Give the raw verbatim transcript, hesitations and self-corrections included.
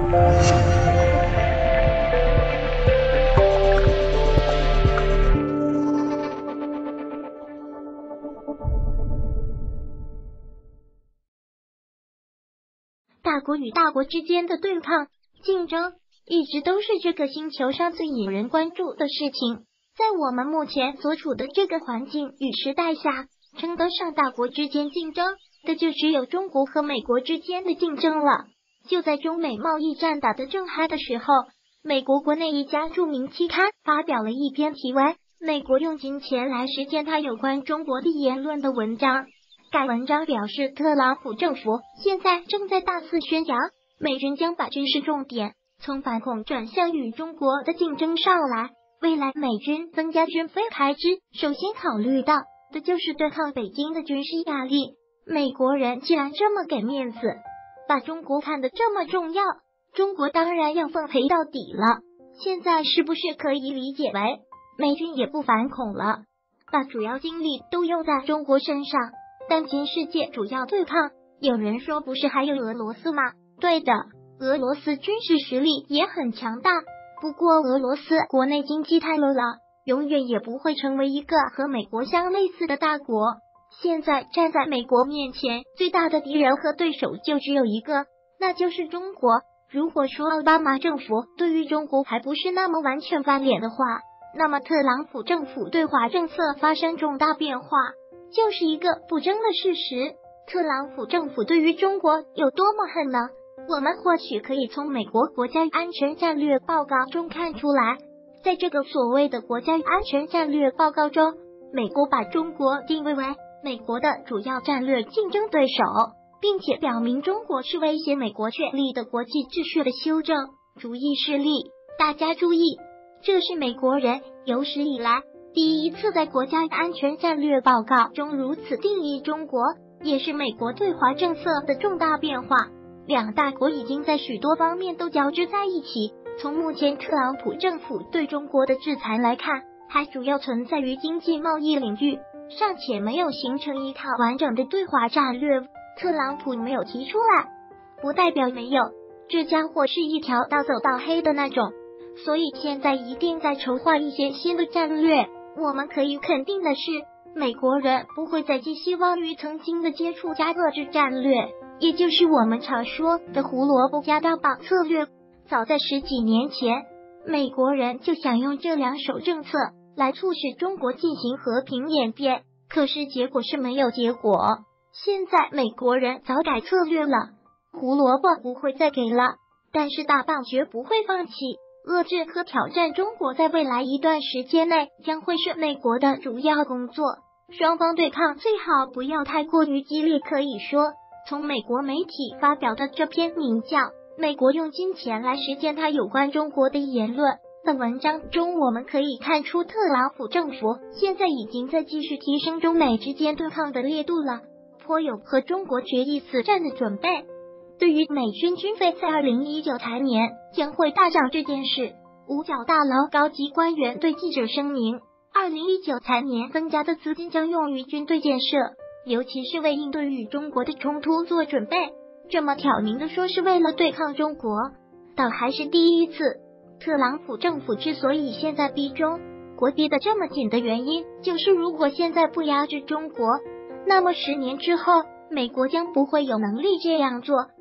大国与大国之间的对抗竞争，一直都是这个星球上最引人关注的事情。在我们目前所处的这个环境与时代下，称得上大国之间竞争的就只有中国和美国之间的竞争了。就在中美贸易战打得正嗨的时候，美国国内一家著名期刊发表了一篇题为《美国用金钱来实现它有关中国的言论》的文章。该文章表示，特朗普政府现在正在大肆宣扬，美军将把军事重点从反恐转向与中国的竞争上来。未来美军增加军费开支，首先考虑到的就是对抗北京的军事压力。美国人既然这么给面子，把中国看得这么重要，中国当然要奉陪到底了。现在是不是可以理解为美军也不反恐了，把主要精力都用在中国身上？当今世界主要对抗，有人说不是还有俄罗斯吗？对的，俄罗斯军事实力也很强大，不过俄罗斯国内经济太弱了，永远也不会成为一个和美国相类似的大国。现在站在美国面前，最大的敌人和对手就只有一个，那就是中国。如果说奥巴马政府对于中国还不是那么完全翻脸的话，那么特朗普政府对华政策发生重大变化就是一个不争的事实。特朗普政府对于中国有多么恨呢？我们或许可以从美国国家安全战略报告中看出来。在这个所谓的国家安全战略报告中，美国把中国定位为美国的主要战略竞争对手，并且表明中国是威胁美国确立的国际秩序的修正主义势力。大家注意，这是美国人有史以来第一次在国家安全战略报告中如此定义中国，也是美国对华政策的重大变化。两大国已经在许多方面都交织在一起。从目前特朗普政府对中国的制裁来看，还主要存在于经济贸易领域，尚且没有形成一套完整的对华战略。特朗普没有提出来，不代表没有，这家伙是一条道走到黑的那种，所以现在一定在筹划一些新的战略。我们可以肯定的是，美国人不会再寄希望于曾经的接触加遏制战略，也就是我们常说的胡萝卜加大棒策略。早在十几年前，美国人就想用这两手政策来促使中国进行和平演变，可是结果是没有结果。现在美国人早改策略了，胡萝卜不会再给了，但是大棒绝不会放弃。遏制和挑战中国在未来一段时间内将会是美国的主要工作，双方对抗最好不要太过于激烈。可以说，从美国媒体发表的这篇名叫《美国用金钱来实现它有关中国的言论》的文章中，我们可以看出特朗普政府现在已经在继续提升中美之间对抗的烈度了，颇有和中国决一死战的准备。对于美军军费在二零一九财年将会大涨这件事，五角大楼高级官员对记者声明，二零一九财年增加的资金将用于军队建设，尤其是为应对与中国的冲突做准备。这么挑明的说是为了对抗中国，倒还是第一次。特朗普政府之所以现在逼中国逼得这么紧的原因，就是如果现在不压制中国，那么十年之后美国将不会有能力这样做。